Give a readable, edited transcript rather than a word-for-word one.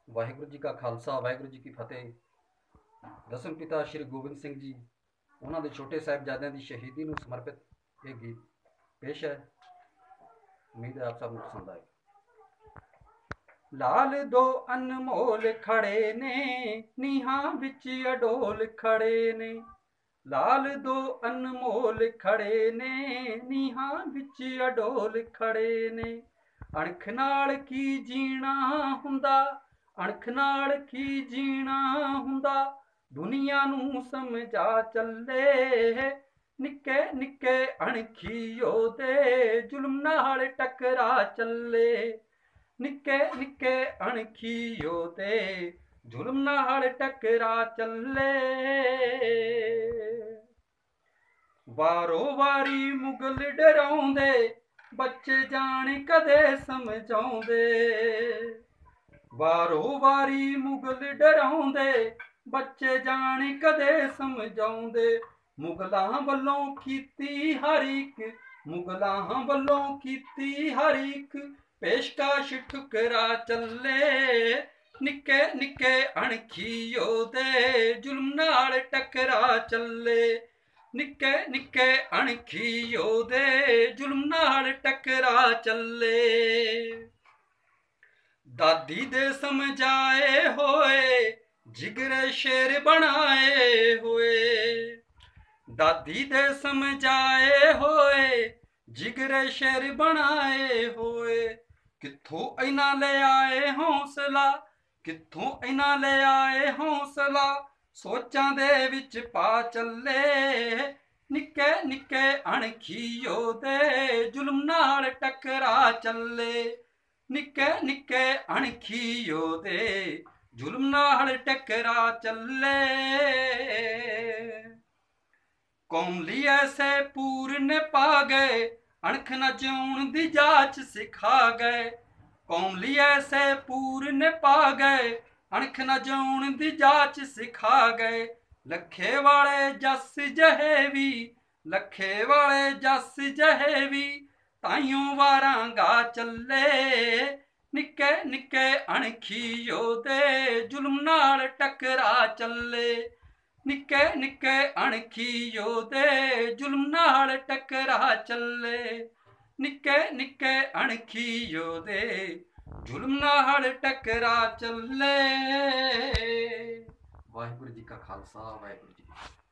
ਵਾਹਿਗੁਰੂ ਜੀ ਕਾ ਖਾਲਸਾ, ਵਾਹਿਗੁਰੂ ਜੀ ਕੀ ਫਤਿਹ। ਦਸਮ ਪਿਤਾ ਸ਼੍ਰੀ ਗੋਬਿੰਦ ਸਿੰਘ ਜੀ ਉਹਨਾਂ ਦੇ ਛੋਟੇ ਸਾਹਿਬਜ਼ਾਦਿਆਂ ਦੀ ਸ਼ਹੀਦੀ ਨੂੰ ਸਮਰਪਿਤ ਇਹ ਗੀਤ ਪੇਸ਼ ਹੈ। ਉਮੀਦ ਹੈ ਆਪ ਸਭ ਨੂੰ ਪਸੰਦ ਆਏ। ਲਾਲ ਦੋ ਅਨਮੋਲ ਖੜੇ ਨੇ, ਨੀਹਾਂ ਵਿੱਚ ਅਡੋਲ ਖੜੇ ਨੇ। ਲਾਲ ਦੋ ਅਨਮੋਲ ਖੜੇ ਨੇ, ਨੀਹਾਂ ਵਿੱਚ ਅਡੋਲ ਖੜੇ ਨੇ। ਅਣਖ ਨਾਲ ਕੀ ਜੀਣਾ ਹੁੰਦਾ, ਅਣਖ ਨਾਲ ਕੀ ਜੀਣਾ ਹੁੰਦਾ, ਦੁਨੀਆ ਨੂੰ ਸਮਝਾ ਚੱਲੇ। ਨਿੱਕੇ ਨਿੱਕੇ ਅਣਖੀ ਉਹਦੇ ਜ਼ੁਲਮ ਨਾਲ ਟਕਰਾ ਚੱਲੇ। ਨਿੱਕੇ ਨਿੱਕੇ ਅਣਖੀ ਉਹਦੇ ਜ਼ੁਲਮ ਨਾਲ ਟਕਰਾ ਚੱਲੇ। ਵਾਰੋ ਵਾਰੀ ਮੁਗਲ ਡਰਾਉਂਦੇ, ਬੱਚੇ ਜਾਣ ਕਦੇ ਸਮਝਾਉਂਦੇ। ਵਾਰੋ ਵਾਰੀ ਮੁਗਲ ਡਰਾਉਂਦੇ, ਬੱਚੇ ਜਾਣ ਕਦੇ ਸਮਝਾਉਂਦੇ। ਮੁਗਲਾਂ ਵੱਲੋਂ ਕੀਤੀ ਹਰ ਇੱਕ, ਮੁਗਲਾਂ ਵੱਲੋਂ ਕੀਤੀ ਹਰ ਇੱਕ ਪੇਸ਼ਕਸ਼ ਠੁਕਰਾ ਚੱਲੇ। ਨਿੱਕੇ ਨਿੱਕੇ ਅਣਖੀ ਉਹਦੇ ਜ਼ੁਲਮ ਨਾਲ ਟਕਰਾ ਚੱਲੇ। ਨਿੱਕੇ ਨਿੱਕੇ ਅਣਖੀ ਉਹਦੇ ਜ਼ੁਲਮ ਨਾਲ ਟਕਰਾ ਚੱਲੇ। ਦਾਦੀ ਦੇ ਸਮਝਾਏ ਹੋਏ, ਜਿਗਰੇ ਸ਼ੇਰ ਬਣਾਏ ਹੋਏ। ਦਾਦੀ ਦੇ ਸਮਝਾਏ ਹੋਏ, ਜਿਗਰੇ ਸ਼ੇਰ ਬਣਾਏ ਹੋਏ। ਕਿੱਥੋਂ ਇਹਨਾਂ ਲੈ ਆਏ ਹੌਸਲਾ, ਕਿੱਥੋਂ ਇਹਨਾਂ ਲੈ ਆਏ ਹੌਸਲਾ, ਸੋਚਾਂ ਦੇ ਵਿੱਚ ਪਾ ਚੱਲੇ। ਨਿੱਕੇ ਨਿੱਕੇ ਅਣਖੀ ਉਹਦੇ ਜ਼ੁਲਮ ਨਾਲ ਟਕਰਾ ਚੱਲੇ। ਨਿੱਕੇ ਨਿੱਕੇ ਅਣਖੀ ਉਹਦੇ ਜ਼ੁਲਮ ਨਾਲ ਟਕਰਾ ਚੱਲੇ। ਕੌਮ ਲਈ ਐਸੇ ਪੂਰਨ ਪਾ ਗਏ, ਅਣਖ ਨਾ ਜਿਉਣ ਦੀ ਜਾਚ ਸਿਖਾ ਗਏ। ਕੌਮ ਲਈ ਐਸੇ ਪੂਰਨ ਪਾ ਗਏ, ਅਣਖ ਨਾ ਜਿਉਣ ਦੀ ਜਾਚ ਸਿਖਾ ਗਏ। ਲੱਖੇ ਵਾਲੇ ਜੱਸ ਜਹੇ ਵੀ, ਲੱਖੇ ਵਾਲੇ ਜੱਸ ਜਹੇ ਵੀ, ਤਾਈਓਂ ਵਾਰਾਂ ਗਾ ਚੱਲੇ। ਨਿੱਕੇ ਨਿੱਕੇ ਅਣਖੀ ਉਹਦੇ ਜ਼ੁਲਮ ਨਾਲ ਟਕਰਾ ਚੱਲੇ। ਨਿੱਕੇ ਨਿੱਕੇ ਅਣਖੀ ਉਹਦੇ ਜ਼ੁਲਮ ਨਾਲ ਟਕਰਾ ਚੱਲੇ। ਨਿੱਕੇ ਨਿੱਕੇ ਅਣਖੀ ਉਹਦੇ ਜ਼ੁਲਮ ਨਾਲ ਟਕਰਾ ਚੱਲੇ। ਵਾਹਿਗੁਰੂ ਜੀ ਕਾ ਖਾਲਸਾ, ਵਾਹਿਗੁਰੂ ਜੀ ਕੀ ਫਤਿਹ।